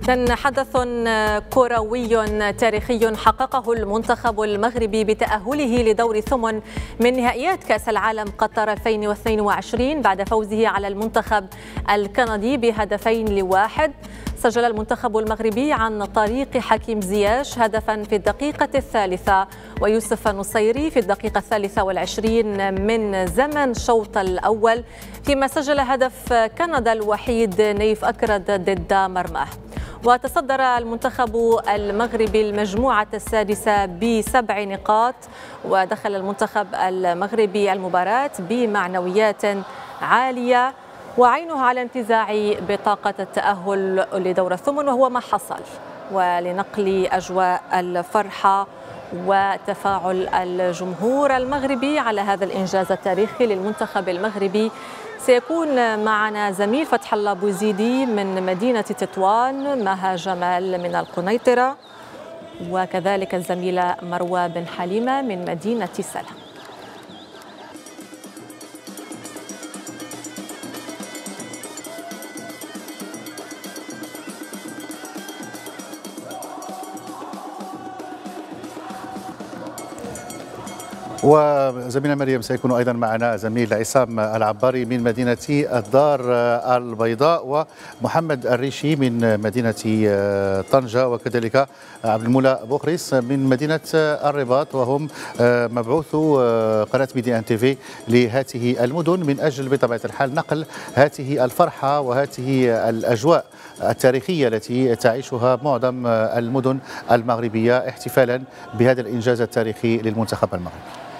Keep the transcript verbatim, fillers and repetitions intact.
إذن حدث كروي تاريخي حققه المنتخب المغربي بتأهله لدور ثمن من نهائيات كأس العالم قطر ألفين واثنين وعشرين بعد فوزه على المنتخب الكندي بهدفين لواحد. سجل المنتخب المغربي عن طريق حكيم زياش هدفا في الدقيقة الثالثة ويوسف النصيري في الدقيقة الثالثة والعشرين من زمن الشوط الأول، فيما سجل هدف كندا الوحيد نيف أكرد ضد مرماه. وتصدر المنتخب المغربي المجموعة السادسة بسبع نقاط، ودخل المنتخب المغربي المباراة بمعنويات عالية وعينه على انتزاع بطاقة التأهل لدور الثمن، وهو ما حصل. ولنقل أجواء الفرحة وتفاعل الجمهور المغربي على هذا الإنجاز التاريخي للمنتخب المغربي سيكون معنا زميل فتح الله بوزيدي من مدينة تطوان، مها جمال من القنيطرة، وكذلك الزميلة مروى بن حليمة من مدينة سلا. وزميلنا مريم سيكون أيضا معنا زميل عصام العباري من مدينة الدار البيضاء، ومحمد الريشي من مدينة طنجة، وكذلك عبد المولى بوخريس من مدينة الرباط، وهم مبعوثو قناة ميديا ان تي في لهذه المدن من أجل بطبيعة الحال نقل هذه الفرحة وهذه الأجواء التاريخية التي تعيشها معظم المدن المغربية احتفالا بهذا الإنجاز التاريخي للمنتخب المغربي.